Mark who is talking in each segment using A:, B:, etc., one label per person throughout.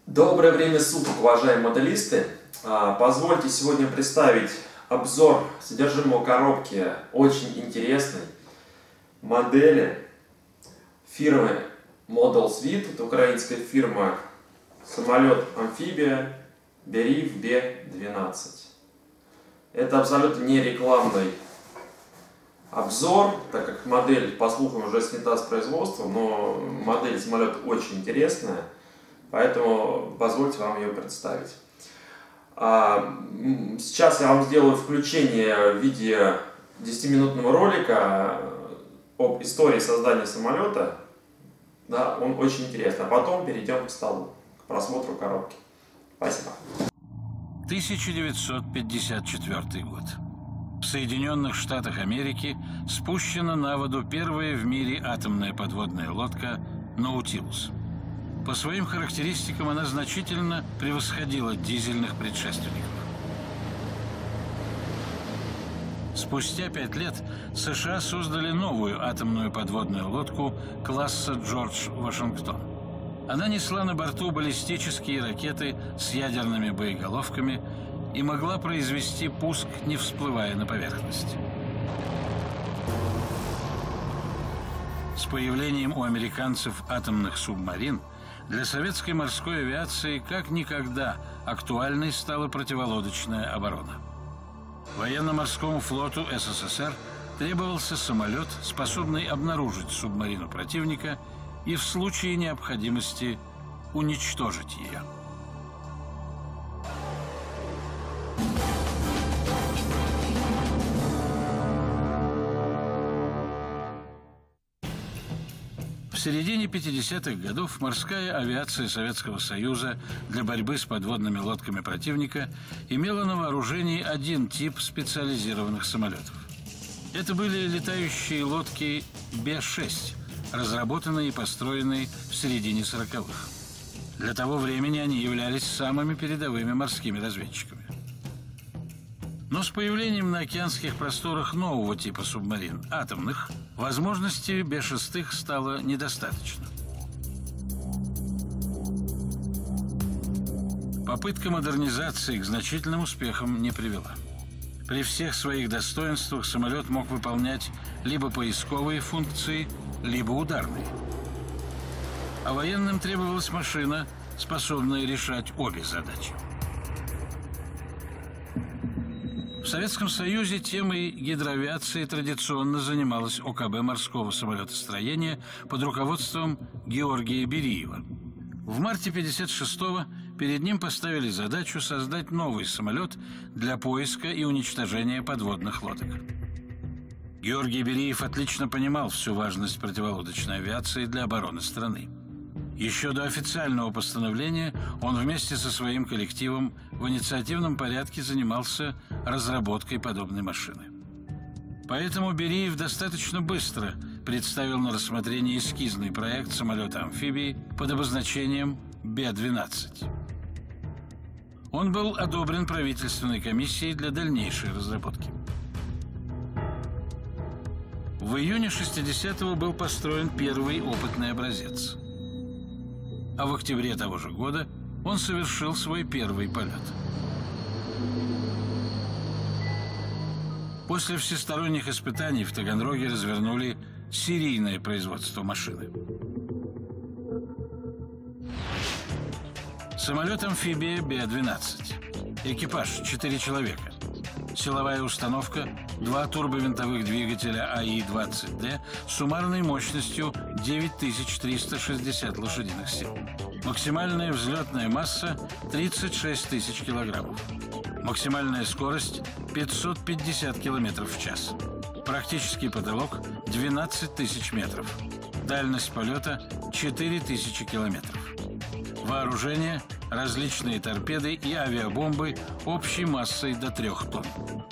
A: Доброе время суток, уважаемые моделисты! Позвольте сегодня представить обзор содержимого коробки очень интересной модели фирмы Model Suite. Это украинская фирма, самолет-амфибия Бериев Б-12. Это абсолютно не рекламный обзор, так как модель, по слухам, уже снята с производства, но модель самолета очень интересная. Поэтому позвольте вам ее представить. Сейчас я вам сделаю включение в виде 10-минутного ролика об истории создания самолета. Да, он очень интересный. А потом перейдем к столу, к просмотру коробки. Спасибо.
B: 1954 год. В Соединенных Штатах Америки спущена на воду первая в мире атомная подводная лодка «Наутилус». По своим характеристикам она значительно превосходила дизельных предшественников. Спустя 5 лет США создали новую атомную подводную лодку класса «Джордж Вашингтон». Она несла на борту баллистические ракеты с ядерными боеголовками и могла произвести пуск, не всплывая на поверхность. С появлением у американцев атомных субмарин для советской морской авиации как никогда актуальной стала противолодочная оборона. Военно-морскому флоту СССР требовался самолет, способный обнаружить субмарину противника и в случае необходимости уничтожить ее. В середине 50-х годов морская авиация Советского Союза для борьбы с подводными лодками противника имела на вооружении один тип специализированных самолетов. Это были летающие лодки Б-6, разработанные и построенные в середине 40-х. Для того времени они являлись самыми передовыми морскими разведчиками. Но с появлением на океанских просторах нового типа субмарин, атомных, возможностей Б-6 стало недостаточно. Попытка модернизации к значительным успехам не привела. При всех своих достоинствах самолет мог выполнять либо поисковые функции, либо ударные. А военным требовалась машина, способная решать обе задачи. В Советском Союзе темой гидроавиации традиционно занималась ОКБ морского самолетостроения под руководством Георгия Бериева. В марте 1956-го перед ним поставили задачу создать новый самолет для поиска и уничтожения подводных лодок. Георгий Бериев отлично понимал всю важность противолодочной авиации для обороны страны. Еще до официального постановления он вместе со своим коллективом в инициативном порядке занимался разработкой подобной машины. Поэтому Бериев достаточно быстро представил на рассмотрение эскизный проект самолета-амфибии под обозначением Б-12. Он был одобрен правительственной комиссией для дальнейшей разработки. В июне 60-го был построен первый опытный образец. А в октябре того же года он совершил свой первый полет. После всесторонних испытаний в Таганроге развернули серийное производство машины. Самолет-амфибия Б-12. Экипаж 4 человека. Силовая установка, 2 турбовинтовых двигателя АИ-20Д с суммарной мощностью 9360 лошадиных сил. Максимальная взлетная масса 36 тысяч килограммов. Максимальная скорость 550 километров в час. Практический потолок 12 тысяч метров. Дальность полета 4000 километров. Вооружение, различные торпеды и авиабомбы общей массой до 3 тонн.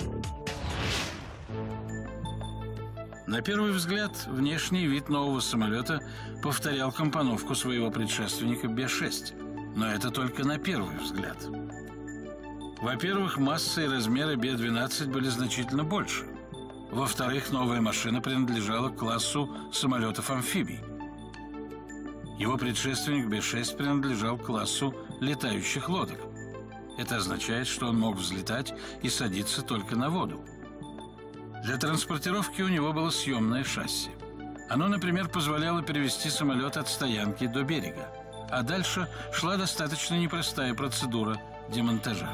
B: На первый взгляд, внешний вид нового самолета повторял компоновку своего предшественника Б-6. Но это только на первый взгляд. Во-первых, масса и размеры Б-12 были значительно больше. Во-вторых, новая машина принадлежала к классу самолетов-амфибий. Его предшественник Б-6 принадлежал к классу летающих лодок. Это означает, что он мог взлетать и садиться только на воду. Для транспортировки у него было съемное шасси. Оно, например, позволяло перевести самолет от стоянки до берега, а дальше шла достаточно непростая процедура демонтажа.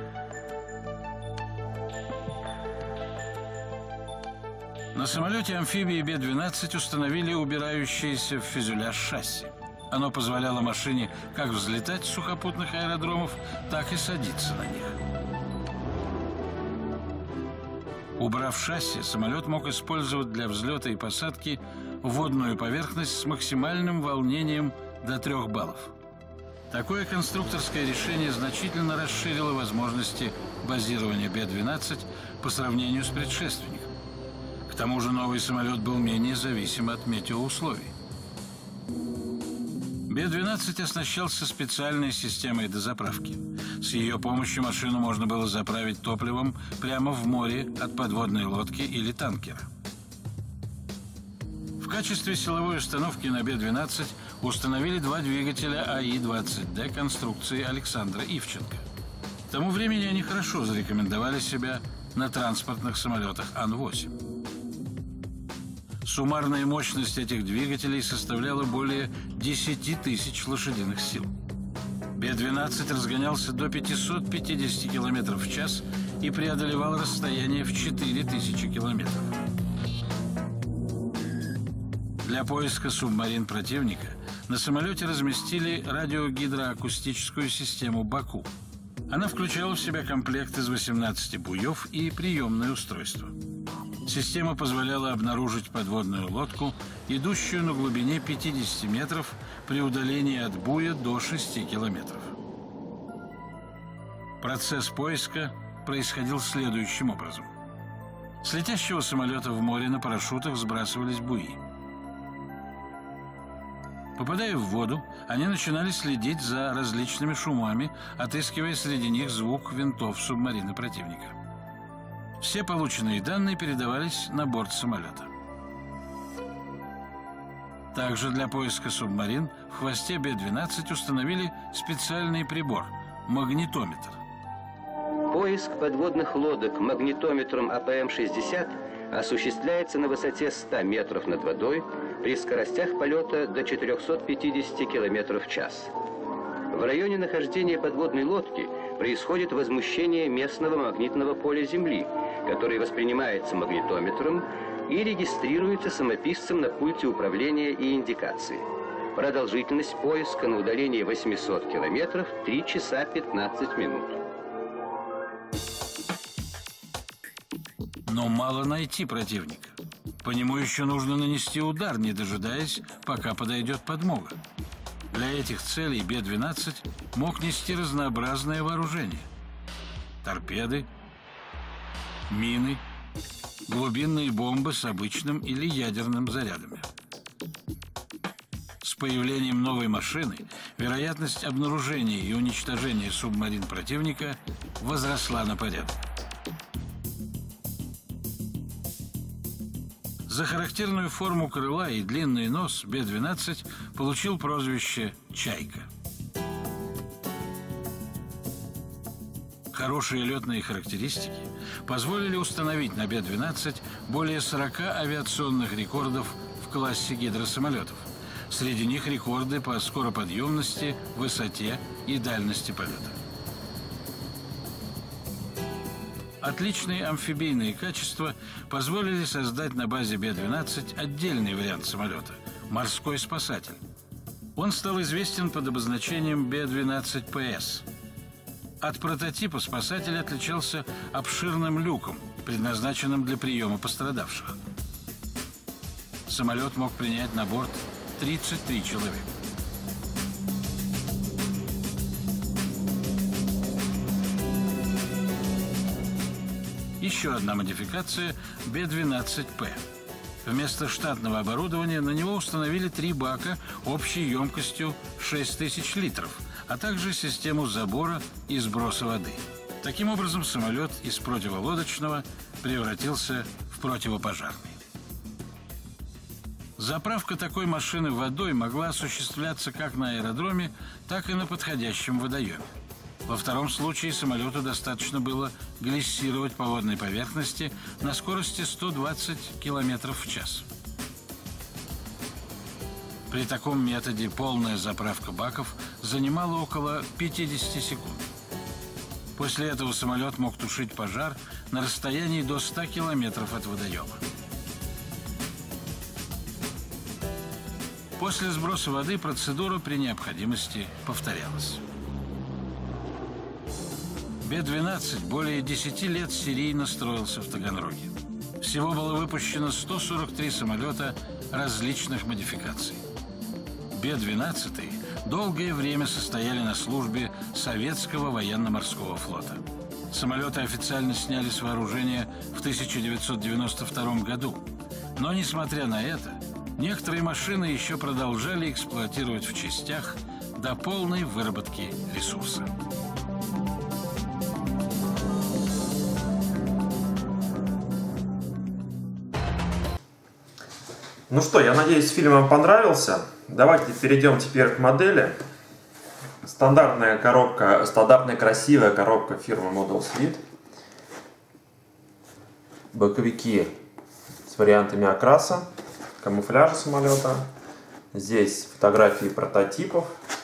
B: На самолете-амфибии Б-12 установили убирающееся в фюзеляж шасси. Оно позволяло машине как взлетать с сухопутных аэродромов, так и садиться на них. Убрав шасси, самолет мог использовать для взлета и посадки водную поверхность с максимальным волнением до 3 баллов. Такое конструкторское решение значительно расширило возможности базирования Б-12 по сравнению с предшественником. К тому же новый самолет был менее зависим от метеоусловий. Б-12 оснащался специальной системой дозаправки. С ее помощью машину можно было заправить топливом прямо в море от подводной лодки или танкера. В качестве силовой установки на Б-12 установили 2 двигателя АИ-20Д конструкции Александра Ивченко. К тому времени они хорошо зарекомендовали себя на транспортных самолетах Ан-8. Суммарная мощность этих двигателей составляла более 10 тысяч лошадиных сил. Б-12 разгонялся до 550 км в час и преодолевал расстояние в 4000 километров. Для поиска субмарин противника на самолете разместили радиогидроакустическую систему «Баку». Она включала в себя комплект из 18 буев и приемное устройство. Система позволяла обнаружить подводную лодку, идущую на глубине 50 метров при удалении от буя до 6 километров. Процесс поиска происходил следующим образом. С летящего самолета в море на парашютах сбрасывались буи. Попадая в воду, они начинали следить за различными шумами, отыскивая среди них звук винтов субмарины противника. Все полученные данные передавались на борт самолета. Также для поиска субмарин в хвосте Б-12 установили специальный прибор – магнитометр.
C: Поиск подводных лодок магнитометром АПМ-60 осуществляется на высоте 100 метров над водой при скоростях полета до 450 км в час. В районе нахождения подводной лодки происходит возмущение местного магнитного поля Земли, который воспринимается магнитометром и регистрируется самописцем на пульте управления и индикации. Продолжительность поиска на удалении 800 километров – 3 часа 15 минут.
B: Но мало найти противника. По нему еще нужно нанести удар, не дожидаясь, пока подойдет подмога. Для этих целей Б-12 мог нести разнообразное вооружение. Торпеды, мины, глубинные бомбы с обычным или ядерным зарядами. С появлением новой машины вероятность обнаружения и уничтожения субмарин противника возросла на порядок. За характерную форму крыла и длинный нос Б-12 получил прозвище «Чайка». Хорошие летные характеристики позволили установить на Б-12 более 40 авиационных рекордов в классе гидросамолетов. Среди них рекорды по скороподъемности, высоте и дальности полета. Отличные амфибийные качества позволили создать на базе Б-12 отдельный вариант самолета – морской спасатель. Он стал известен под обозначением Б-12ПС. От прототипа спасатель отличался обширным люком, предназначенным для приема пострадавших. Самолет мог принять на борт 33 человека. Еще одна модификация – Б-12П. Вместо штатного оборудования на него установили 3 бака общей емкостью 6000 литров, а также систему забора и сброса воды. Таким образом, самолет из противолодочного превратился в противопожарный. Заправка такой машины водой могла осуществляться как на аэродроме, так и на подходящем водоеме. Во втором случае самолету достаточно было глиссировать по водной поверхности на скорости 120 км в час. При таком методе полная заправка баков занимала около 50 секунд. После этого самолет мог тушить пожар на расстоянии до 100 километров от водоема. После сброса воды процедура при необходимости повторялась. Б-12 более 10 лет серийно строился в Таганроге. Всего было выпущено 143 самолета различных модификаций. Б-12 долгое время состояли на службе Советского военно-морского флота. Самолеты официально сняли с вооружения в 1992 году. Но, несмотря на это, некоторые машины еще продолжали эксплуатировать в частях до полной выработки ресурса.
A: Ну что, я надеюсь, фильм вам понравился. Давайте перейдем теперь к модели. Стандартная коробка, стандартная красивая коробка фирмы Model Suite. Боковики с вариантами окраса, камуфляжа самолета. Здесь фотографии прототипов.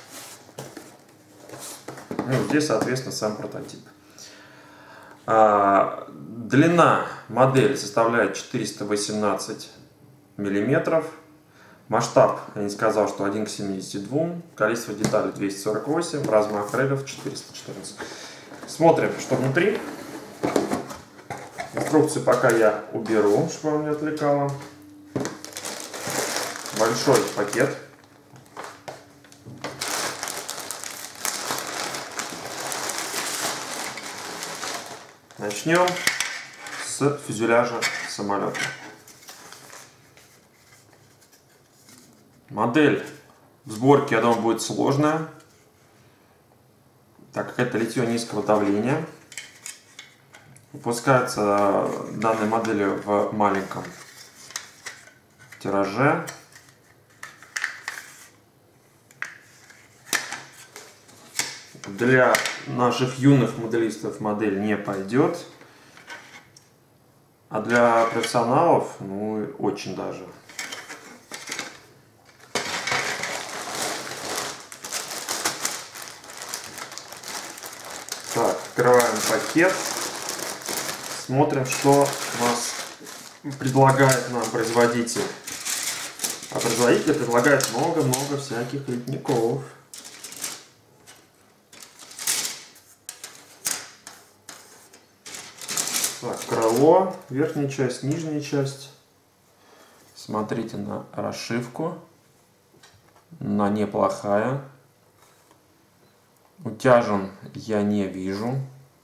A: Ну, здесь, соответственно, сам прототип. Длина модели составляет 418 миллиметров. Масштаб, я не сказал, что 1 к 72. Количество деталей 248. Размах рейдов 414. Смотрим, что внутри. Инструкцию пока я уберу, чтобы она не отвлекала. Большой пакет. Начнем с фюзеляжа самолета. Модель в сборке, я думаю, будет сложная, так как это литье низкого давления. Выпускается данной моделью в маленьком тираже. Для наших юных моделистов модель не пойдет, а для профессионалов, ну, очень даже. Так, открываем пакет, смотрим, что у нас предлагает нам производитель. А производитель предлагает много-много всяких литников. Так, крыло, верхняя часть, нижняя часть. Смотрите на расшивку, она неплохая. Утяжен я не вижу.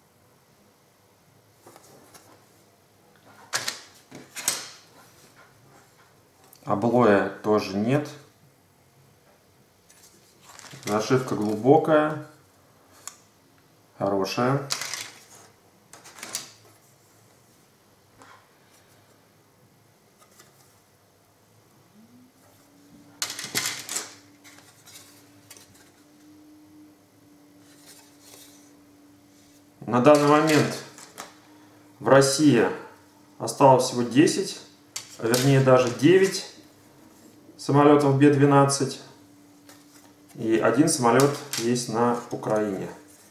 A: Облоя тоже нет. Зашивка глубокая, хорошая. На данный момент в России осталось всего 10, а вернее даже 9 самолетов Б-12. И один самолет есть на Украине.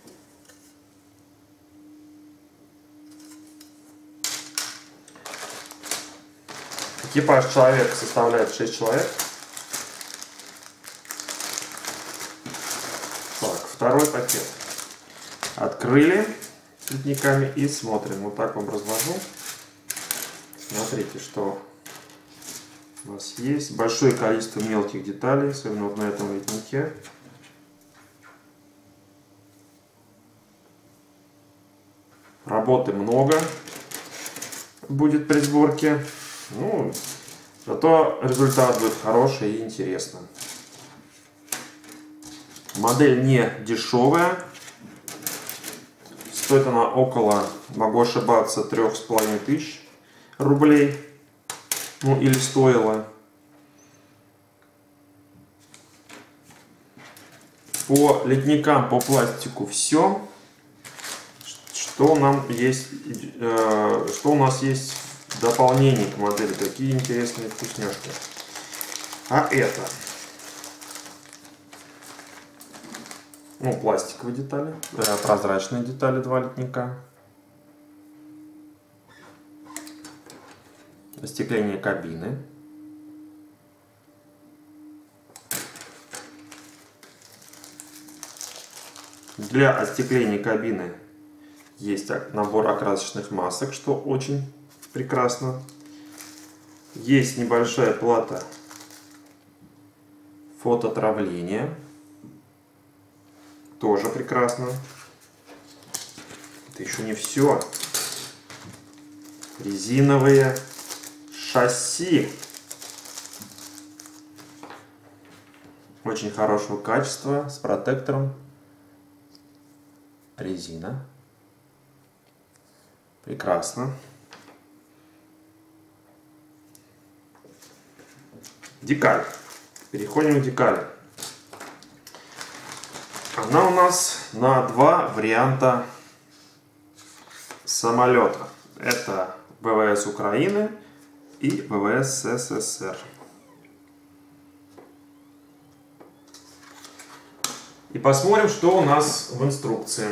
A: Экипаж человек составляет 6 человек. Так, второй пакет. Открыли цветниками и смотрим. Вот так вам разложу. Смотрите, что у нас есть. Большое количество мелких деталей, особенно вот на этом литнике. Работы много будет при сборке. Ну, зато результат будет хороший и интересный. Модель не дешевая. Стоит она около, могу ошибаться, 3500 рублей. Ну, или стоила. По литникам, по пластику все. Что у нас есть в дополнении к модели? Какие интересные вкусняшки. А это? Ну, пластиковые детали, прозрачные детали, 2 литника. Остекление кабины. Для остекления кабины есть набор окрасочных масок, что очень прекрасно. Есть небольшая плата фототравления. Тоже прекрасно. Это еще не все. Резиновые шасси. Очень хорошего качества, с протектором. Резина. Прекрасно. Декаль. Переходим к декали. Она у нас на 2 варианта самолета. Это ВВС Украины и ВВС СССР. И посмотрим, что у нас в инструкции.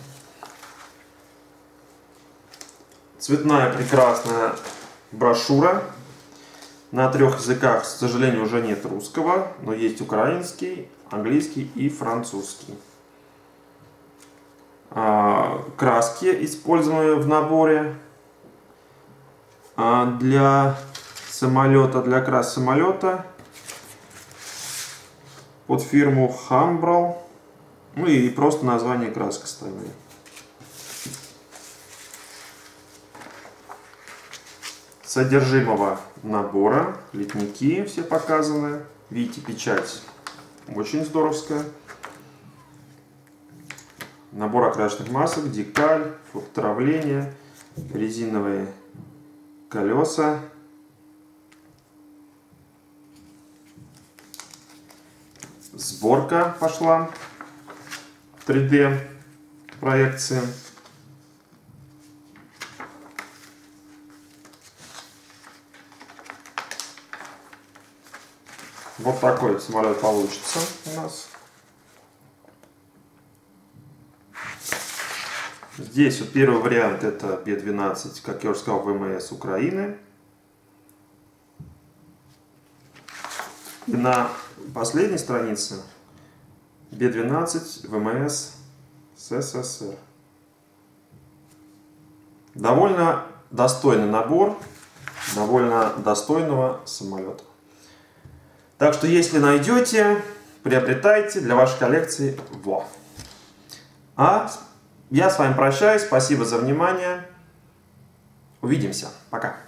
A: Цветная прекрасная брошюра. На 3 языках, к сожалению, уже нет русского, но есть украинский, английский и французский. Краски, используемые в наборе для самолета, для окрас самолета под фирму Хамбрал. Ну и просто название краска ставили. Содержимого набора, литники все показаны. Видите, печать очень здоровская. Набор окрасочных масок, декаль, фототравление, резиновые колеса. Сборка пошла. 3D проекции. Вот такой самолет получится у нас. Здесь вот первый вариант, это B-12, как я уже сказал, ВМС Украины. И на последней странице B-12 ВМС СССР. Довольно достойный набор, довольно достойного самолета. Так что, если найдете, приобретайте для вашей коллекции. Во. А я с вами прощаюсь. Спасибо за внимание. Увидимся. Пока.